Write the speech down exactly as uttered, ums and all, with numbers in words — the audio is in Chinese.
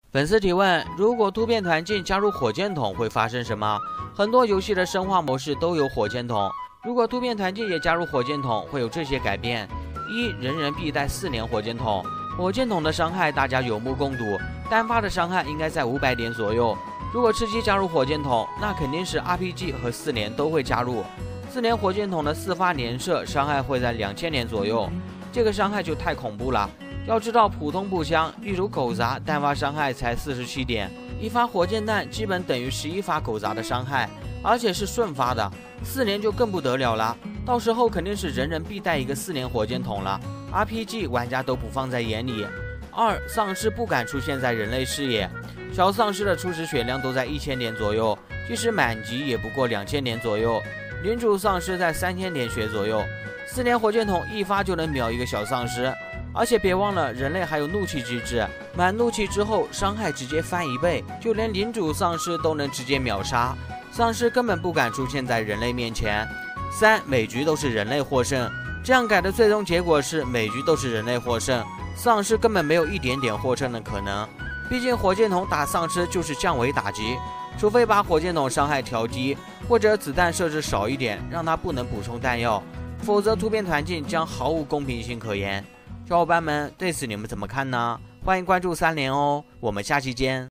粉丝提问：如果突变团进加入火箭筒会发生什么？很多游戏的生化模式都有火箭筒，如果突变团进也加入火箭筒，会有这些改变：一、人人必带四连火箭筒，火箭筒的伤害大家有目共睹，单发的伤害应该在五百点左右。如果吃鸡加入火箭筒，那肯定是 R P G 和四连都会加入。四连火箭筒的四发连射伤害会在两千点左右，这个伤害就太恐怖了。要知道，普通步枪，例如狗杂，单发伤害才四十七点，一发火箭弹基本等于十一发狗杂的伤害，而且是顺发的。四连就更不得了了，到时候肯定是人人必带一个四连火箭筒了 ，R P G 玩家都不放在眼里。二、丧尸不敢出现在人类视野，小丧尸的初始血量都在一千点左右，即使满级也不过两千点左右，领主丧尸在三千点血左右，四连火箭筒一发就能秒一个小丧尸。而且别忘了，人类还有怒气机制，满怒气之后伤害直接翻一倍，就连领主丧尸都能直接秒杀，丧尸根本不敢出现在人类面前。三、每局都是人类获胜，这样改的最终结果是每局都是人类获胜，丧尸根本没有一点点获胜的可能。毕竟火箭筒打丧尸就是降维打击，除非把火箭筒伤害调低，或者子弹设置少一点，让它不能补充弹药，否则突变团进将毫无公平性可言。小伙伴们，对此你们怎么看呢？欢迎关注三连哦，我们下期见。